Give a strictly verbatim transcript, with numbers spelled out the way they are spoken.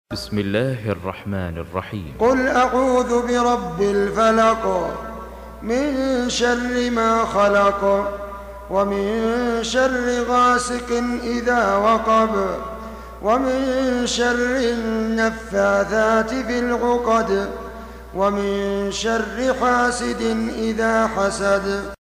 بسم الله الرحمن الرحيم. قل أعوذ برب الفلق من شر ما خلق ومن شر غاسق إذا وقب ومن شر النفاثات في العقد ومن شر حاسد إذا حسد.